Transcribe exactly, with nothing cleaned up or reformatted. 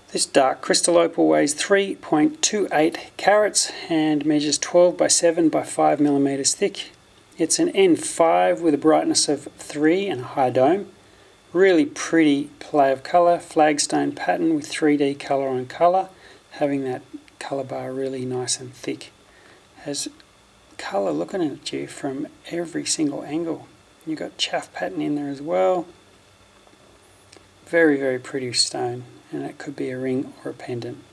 This dark crystal opal weighs three point two eight carats and measures twelve by seven by five millimeters thick. It's an N five with a brightness of three and a high dome. Really pretty play of colour, flagstone pattern with three D colour on colour, having that colour bar really nice and thick. Has colour looking at you from every single angle. You've got chaff pattern in there as well. Very, very pretty stone, and it could be a ring or a pendant.